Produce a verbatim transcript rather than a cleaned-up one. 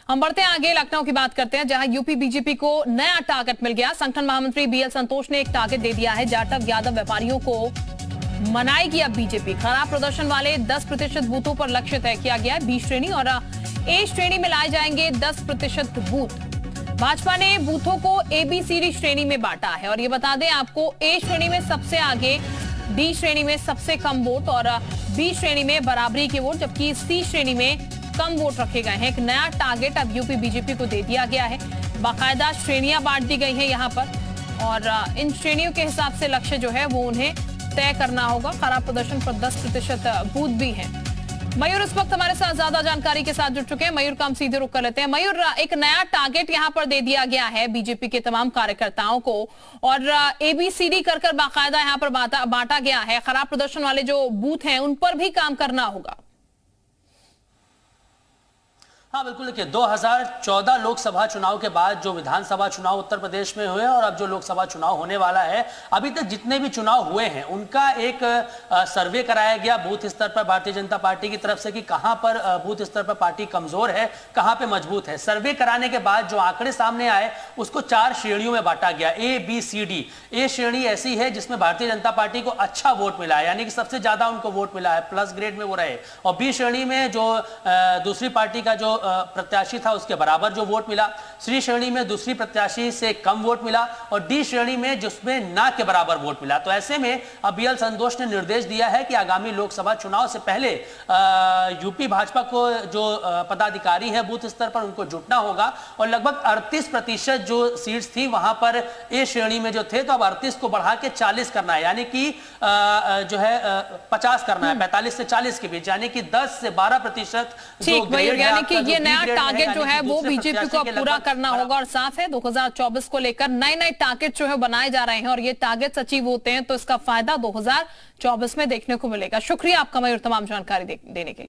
हम बढ़ते हैं आगे, लखनऊ की बात करते हैं जहां यूपी बीजेपी को नया टारगेट मिल गया। संगठन महामंत्री बीएल संतोष ने एक टारगेट दे दिया है। जाटव यादव व्यापारियों को मनाएगी अब बीजेपी। खराब प्रदर्शन वाले दस प्रतिशत बूथों पर लक्ष्य तय किया गया है। बी श्रेणी और ए श्रेणी में लाए जाएंगे दस प्रतिशत बूथ। भाजपा ने बूथों को ए बी सी डी श्रेणी में बांटा है और ये बता दें आपको, ए श्रेणी में सबसे आगे, डी श्रेणी में सबसे कम वोट और बी श्रेणी में बराबरी के वोट, जबकि सी श्रेणी में कम वोट रखे गए हैं। एक नया टारगेट अब यूपी बीजेपी को दे दिया गया है। बाकायदा श्रेणियां बांट दी गई हैं यहां पर और इन श्रेणियों के हिसाब से लक्ष्य जो है वो उन्हें तय करना होगा। खराब प्रदर्शन पर दस प्रतिशत बूथ भी हैं। मयूर इस वक्त हमारे साथ ज्यादा जानकारी के साथ जुड़ चुके हैं। मयूर का हम सीधे रुक कर लेते हैं। मयूर, एक नया टारगेट यहां पर दे दिया गया है बीजेपी के तमाम कार्यकर्ताओं को और एबीसीडी कर कर बाकायदा यहां पर बांटा गया है। खराब प्रदर्शन वाले जो बूथ हैं उन पर भी काम करना होगा। हाँ बिल्कुल, देखिए दो हज़ार चौदह लोकसभा चुनाव के बाद जो विधानसभा चुनाव उत्तर प्रदेश में हुए और अब जो लोकसभा चुनाव होने वाला है, अभी तक जितने भी चुनाव हुए हैं उनका एक सर्वे कराया गया बूथ स्तर पर भारतीय जनता पार्टी की तरफ से कि कहां पर बूथ स्तर पर पार्टी कमजोर है, कहां पे मजबूत है। सर्वे कराने के बाद जो आंकड़े सामने आए उसको चार श्रेणियों में बांटा गया, ए बी सी डी। ए श्रेणी ऐसी है जिसमें भारतीय जनता पार्टी को अच्छा वोट मिला है, यानी कि सबसे ज्यादा उनको वोट मिला है, प्लस ग्रेड में वो रहे। और बी श्रेणी में जो दूसरी पार्टी का जो प्रत्याशी था उसके बराबर जो वोट मिला। सी श्रेणी में दूसरी प्रत्याशी से कम वोट मिला और डी श्रेणी में जिसमें ना के बराबर वोट मिला। तो ऐसे में अब बीएल संतोष ने निर्देश दिया है कि आगामी लोकसभा चुनाव से पहले यूपी भाजपा को जो पदाधिकारी है बूथ स्तर पर उनको जुटना होगा और लगभग अड़तीस प्रतिशत जो सीट्स थी वहां पर ए श्रेणी में जो थे, तो अब अड़तीस को बढ़ा के चालीस करना है, यानी कि जो है पचास करना है, पैंतालीस से चालीस के बीच, यानी कि दस से बारह प्रतिशत टारगेट जो है वो बीजेपी को पूरा करना होगा। और साफ है दो हज़ार चौबीस को लेकर नए नए टारगेट जो है बनाए जा रहे हैं और ये टारगेट अचीव होते हैं तो इसका फायदा दो हज़ार चौबीस में देखने को मिलेगा। शुक्रिया आपका मयूर, तमाम जानकारी देने के लिए।